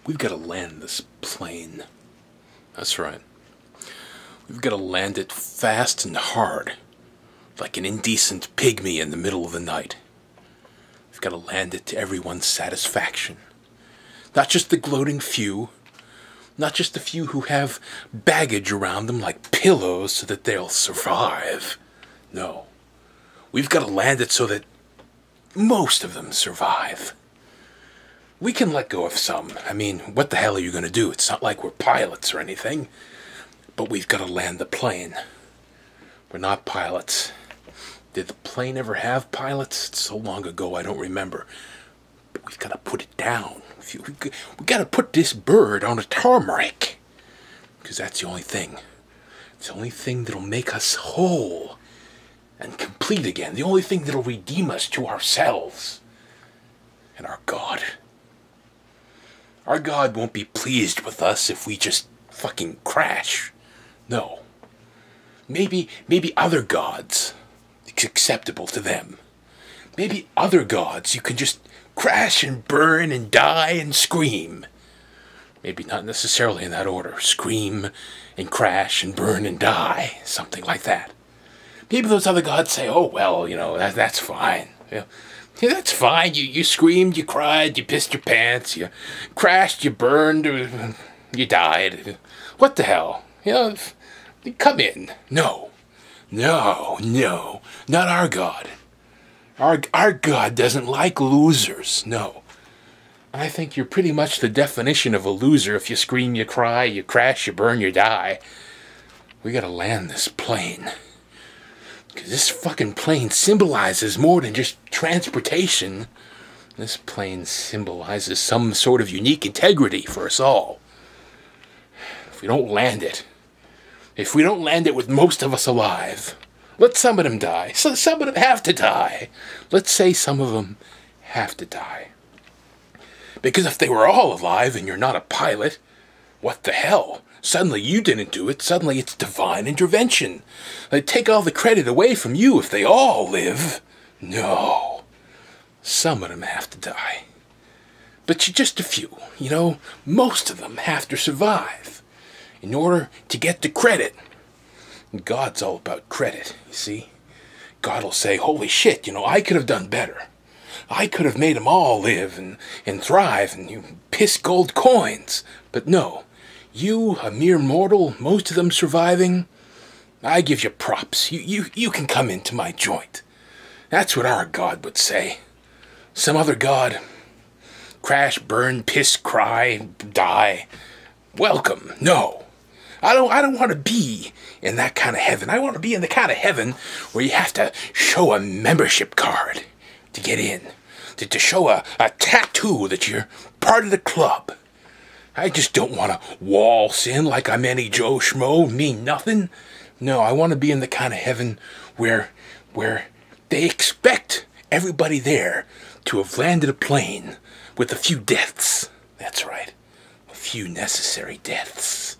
We've got to land this plane. That's right. We've got to land it fast and hard, like an indecent pygmy in the middle of the night. We've got to land it to everyone's satisfaction. Not just the gloating few, not just the few who have baggage around them like pillows so that they'll survive. No. We've got to land it so that most of them survive. We can let go of some. I mean, what the hell are you going to do? It's not like we're pilots or anything. But we've got to land the plane. We're not pilots. Did the plane ever have pilots? It's so long ago I don't remember. But we've got to put it down. We've got to put this bird on a tarmac. Because that's the only thing. It's the only thing that'll make us whole and complete again. The only thing that'll redeem us to ourselves and our God. Our God won't be pleased with us if we just fucking crash. No. Maybe other gods. It's acceptable to them. Maybe other gods you can just crash and burn and die and scream. Maybe not necessarily in that order. Scream and crash and burn and die. Something like that. Maybe those other gods say, oh, well, that's fine. Yeah, that's fine. You screamed, you cried, you pissed your pants, you crashed, you burned, you died. What the hell? Come in. No, not our God. Our God doesn't like losers. No. I think you're pretty much the definition of a loser if you scream, you cry, you crash, you burn, you die. We gotta land this plane. Because this fucking plane symbolizes more than just transportation. This plane symbolizes some sort of unique integrity for us all. If we don't land it with most of us alive, let some of them die. So some of them have to die. Let's say some of them have to die. Because if they were all alive and you're not a pilot, what the hell? Suddenly you didn't do it. Suddenly it's divine intervention. They take all the credit away from you if they all live. No. Some of them have to die. But just a few. Most of them have to survive in order to get the credit. And God's all about credit, you see. God will say, holy shit, I could have done better. I could have made them all live and thrive and you piss gold coins. But no. You, a mere mortal, most of them surviving, I give you props. You can come into my joint. That's what our God would say. Some other God, crash, burn, piss, cry, die. Welcome. No. I don't want to be in that kind of heaven. I want to be in the kind of heaven where you have to show a membership card to get in. To show a tattoo that you're part of the club. I just don't want to waltz in like I'm any Joe Schmo, mean nothing. No, I want to be in the kind of heaven where they expect everybody there to have landed a plane with a few deaths. That's right, a few necessary deaths.